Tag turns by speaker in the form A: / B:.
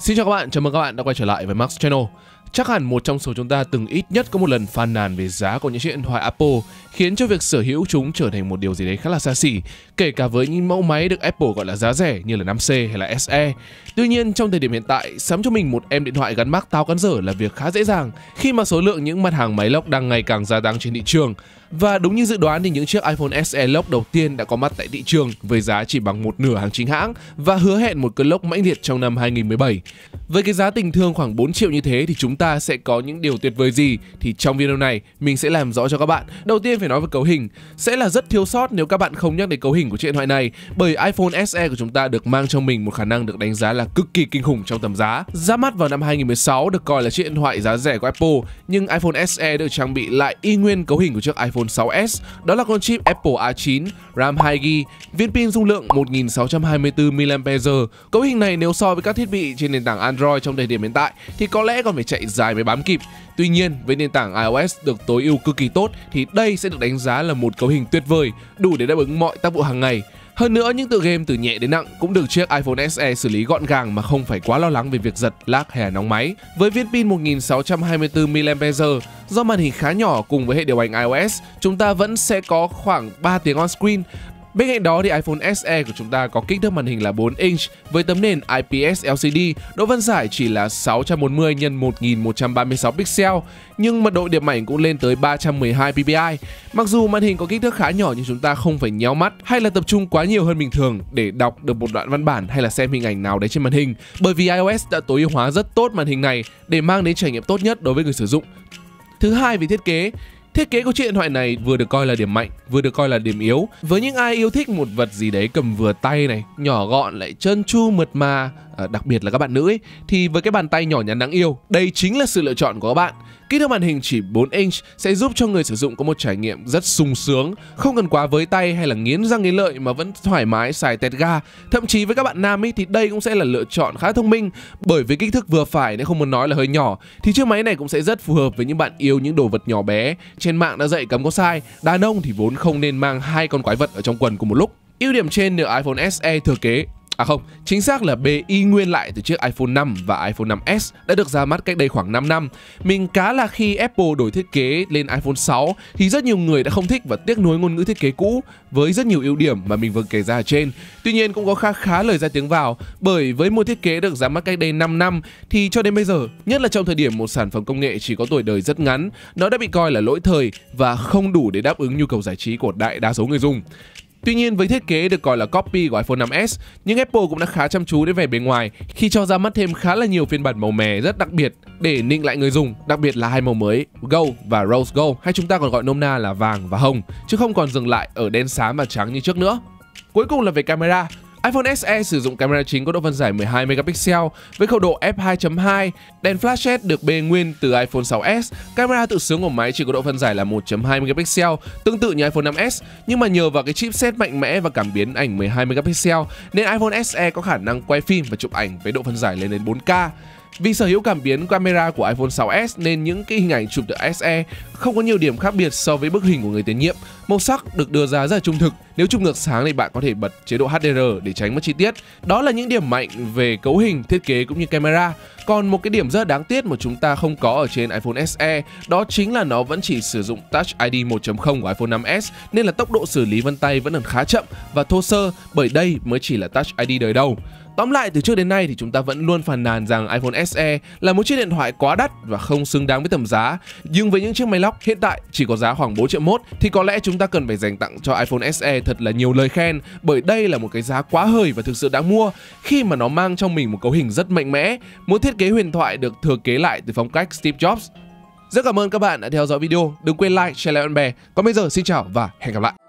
A: Xin chào các bạn, chào mừng các bạn đã quay trở lại với Max Channel. Chắc hẳn một trong số chúng ta từng ít nhất có một lần phàn nàn về giá của những chiếc điện thoại Apple, khiến cho việc sở hữu chúng trở thành một điều gì đấy khá là xa xỉ, kể cả với những mẫu máy được Apple gọi là giá rẻ như là 5C hay là SE. Tuy nhiên, trong thời điểm hiện tại, sắm cho mình một em điện thoại gắn mác táo cán dở là việc khá dễ dàng khi mà số lượng những mặt hàng máy lọc đang ngày càng gia tăng trên thị trường. Và đúng như dự đoán thì những chiếc iPhone SE lốc đầu tiên đã có mặt tại thị trường với giá chỉ bằng một nửa hàng chính hãng và hứa hẹn một cơn lốc mãnh liệt trong năm 2017. Với cái giá tình thương khoảng 4 triệu như thế thì chúng ta sẽ có những điều tuyệt vời gì? Thì trong video này mình sẽ làm rõ cho các bạn. Đầu tiên phải nói về cấu hình. Sẽ là rất thiếu sót nếu các bạn không nhắc đến cấu hình của chiếc điện thoại này, bởi iPhone SE của chúng ta được mang trong mình một khả năng được đánh giá là cực kỳ kinh khủng trong tầm giá. Ra mắt vào năm 2016 được coi là chiếc điện thoại giá rẻ của Apple, nhưng iPhone SE được trang bị lại y nguyên cấu hình của chiếc iPhone 6s. Đó là con chip Apple A9, RAM 2GB, viên pin dung lượng 1624 mAh. Cấu hình này nếu so với các thiết bị trên nền tảng Android trong thời điểm hiện tại thì có lẽ còn phải chạy dài mới bám kịp. Tuy nhiên, với nền tảng iOS được tối ưu cực kỳ tốt thì đây sẽ được đánh giá là một cấu hình tuyệt vời, đủ để đáp ứng mọi tác vụ hàng ngày. Hơn nữa, những tựa game từ nhẹ đến nặng cũng được chiếc iPhone SE xử lý gọn gàng mà không phải quá lo lắng về việc giật, lag hay là nóng máy. Với viên pin 1624 mAh, do màn hình khá nhỏ cùng với hệ điều hành iOS, chúng ta vẫn sẽ có khoảng 3 tiếng on screen. Bên cạnh đó thì iPhone SE của chúng ta có kích thước màn hình là 4 inch với tấm nền IPS LCD, độ phân giải chỉ là 640 x 1136 pixel, nhưng mật độ điểm ảnh cũng lên tới 312 ppi. Mặc dù màn hình có kích thước khá nhỏ nhưng chúng ta không phải nhéo mắt hay là tập trung quá nhiều hơn bình thường để đọc được một đoạn văn bản hay là xem hình ảnh nào đấy trên màn hình, bởi vì iOS đã tối ưu hóa rất tốt màn hình này để mang đến trải nghiệm tốt nhất đối với người sử dụng. Thứ hai, về thiết kế. Thiết kế của chiếc điện thoại này vừa được coi là điểm mạnh, vừa được coi là điểm yếu. Với những ai yêu thích một vật gì đấy cầm vừa tay này, nhỏ gọn lại trơn tru mượt mà, đặc biệt là các bạn nữ ấy, thì với cái bàn tay nhỏ nhắn đáng yêu, đây chính là sự lựa chọn của các bạn. Kích thước màn hình chỉ 4 inch sẽ giúp cho người sử dụng có một trải nghiệm rất sung sướng, không cần quá với tay hay là nghiến răng nghiến lợi mà vẫn thoải mái xài tẹt ga. Thậm chí với các bạn nam ấy thì đây cũng sẽ là lựa chọn khá thông minh, bởi với kích thước vừa phải nếu không muốn nói là hơi nhỏ thì chiếc máy này cũng sẽ rất phù hợp với những bạn yêu những đồ vật nhỏ bé. Trên mạng đã dạy cấm có sai, đàn ông thì vốn không nên mang hai con quái vật ở trong quần cùng một lúc. Ưu điểm trên được iPhone SE thừa kế. Chính xác là bê y nguyên lại từ chiếc iPhone 5 và iPhone 5s đã được ra mắt cách đây khoảng 5 năm. Mình cá là khi Apple đổi thiết kế lên iPhone 6 thì rất nhiều người đã không thích và tiếc nuối ngôn ngữ thiết kế cũ với rất nhiều ưu điểm mà mình vừa kể ra ở trên. Tuy nhiên cũng có khá lời ra tiếng vào, bởi với một thiết kế được ra mắt cách đây 5 năm thì cho đến bây giờ, nhất là trong thời điểm một sản phẩm công nghệ chỉ có tuổi đời rất ngắn, nó đã bị coi là lỗi thời và không đủ để đáp ứng nhu cầu giải trí của đại đa số người dùng. Tuy nhiên, với thiết kế được coi là copy của iPhone 5s, nhưng Apple cũng đã khá chăm chú đến vẻ bề ngoài khi cho ra mắt thêm khá là nhiều phiên bản màu mè rất đặc biệt để nịnh lại người dùng, đặc biệt là hai màu mới Gold và Rose Gold, hay chúng ta còn gọi nôm na là vàng và hồng, chứ không còn dừng lại ở đen xám và trắng như trước nữa. Cuối cùng là về camera. iPhone SE sử dụng camera chính có độ phân giải 12 megapixel với khẩu độ f2.2, đèn flash LED được bê nguyên từ iPhone 6s. Camera tự sướng của máy chỉ có độ phân giải là 1.2 megapixel, tương tự như iPhone 5s, nhưng mà nhờ vào cái chipset mạnh mẽ và cảm biến ảnh 12 megapixel nên iPhone SE có khả năng quay phim và chụp ảnh với độ phân giải lên đến 4K. Vì sở hữu cảm biến camera của iPhone 6s nên những cái hình ảnh chụp từ SE không có nhiều điểm khác biệt so với bức hình của người tiền nhiệm. Màu sắc được đưa ra rất là trung thực. Nếu chụp ngược sáng thì bạn có thể bật chế độ HDR để tránh mất chi tiết. Đó là những điểm mạnh về cấu hình, thiết kế cũng như camera. Còn một cái điểm rất đáng tiếc mà chúng ta không có ở trên iPhone SE, đó chính là nó vẫn chỉ sử dụng Touch ID 1.0 của iPhone 5s nên là tốc độ xử lý vân tay vẫn còn khá chậm và thô sơ, bởi đây mới chỉ là Touch ID đời đầu. Tóm lại, từ trước đến nay thì chúng ta vẫn luôn phàn nàn rằng iPhone SE là một chiếc điện thoại quá đắt và không xứng đáng với tầm giá. Nhưng với những chiếc máy lóc hiện tại chỉ có giá khoảng 4 triệu mốt thì có lẽ chúng ta cần phải dành tặng cho iPhone SE thật là nhiều lời khen, bởi đây là một cái giá quá hời và thực sự đáng mua khi mà nó mang trong mình một cấu hình rất mạnh mẽ, một thiết kế huyền thoại được thừa kế lại từ phong cách Steve Jobs. Rất cảm ơn các bạn đã theo dõi video, đừng quên like, share lại bạn bè. Còn bây giờ xin chào và hẹn gặp lại.